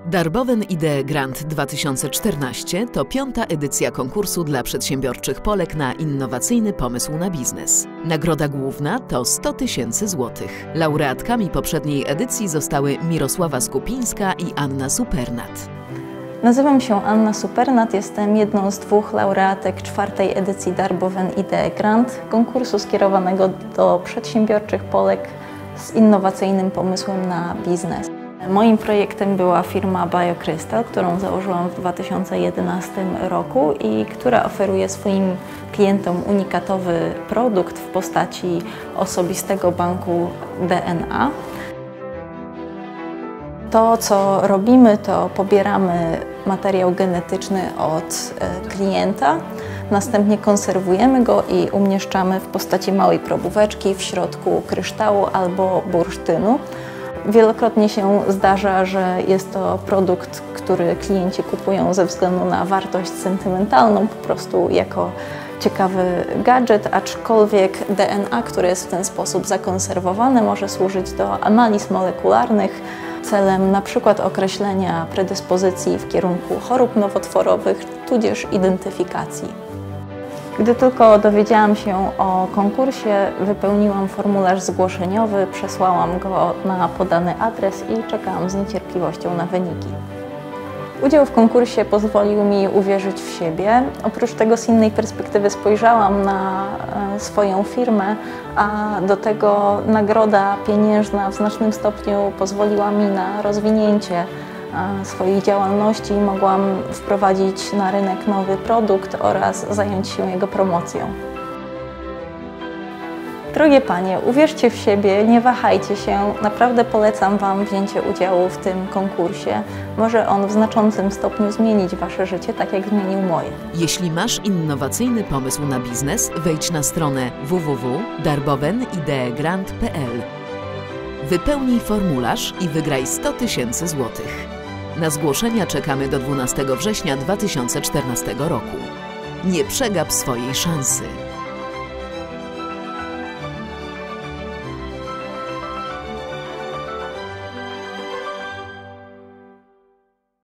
Darboven Idee Grant 2014 to 5. edycja konkursu dla przedsiębiorczych Polek na innowacyjny pomysł na biznes. Nagroda główna to 100 000 złotych. Laureatkami poprzedniej edycji zostały Mirosława Skupińska i Anna Supernat. Nazywam się Anna Supernat, jestem jedną z 2 laureatek 4. edycji Darboven Idee Grant, konkursu skierowanego do przedsiębiorczych Polek z innowacyjnym pomysłem na biznes. Moim projektem była firma BioCrystal, którą założyłam w 2011 roku i która oferuje swoim klientom unikatowy produkt w postaci osobistego banku DNA. To, co robimy, to pobieramy materiał genetyczny od klienta, następnie konserwujemy go i umieszczamy w postaci małej probóweczki w środku kryształu albo bursztynu. Wielokrotnie się zdarza, że jest to produkt, który klienci kupują ze względu na wartość sentymentalną, po prostu jako ciekawy gadżet, aczkolwiek DNA, które jest w ten sposób zakonserwowane, może służyć do analiz molekularnych celem na przykład określenia predyspozycji w kierunku chorób nowotworowych, tudzież identyfikacji. Gdy tylko dowiedziałam się o konkursie, wypełniłam formularz zgłoszeniowy, przesłałam go na podany adres i czekałam z niecierpliwością na wyniki. Udział w konkursie pozwolił mi uwierzyć w siebie. Oprócz tego z innej perspektywy spojrzałam na swoją firmę, a do tego nagroda pieniężna w znacznym stopniu pozwoliła mi na rozwinięcie swojej działalności. Mogłam wprowadzić na rynek nowy produkt oraz zająć się jego promocją. Drogie panie, uwierzcie w siebie, nie wahajcie się, naprawdę polecam wam wzięcie udziału w tym konkursie. Może on w znaczącym stopniu zmienić wasze życie, tak jak zmienił moje. Jeśli masz innowacyjny pomysł na biznes, wejdź na stronę www.darbovenideegrant.pl. Wypełnij formularz i wygraj 100 000 złotych. Na zgłoszenia czekamy do 12 września 2014 roku. Nie przegap swojej szansy.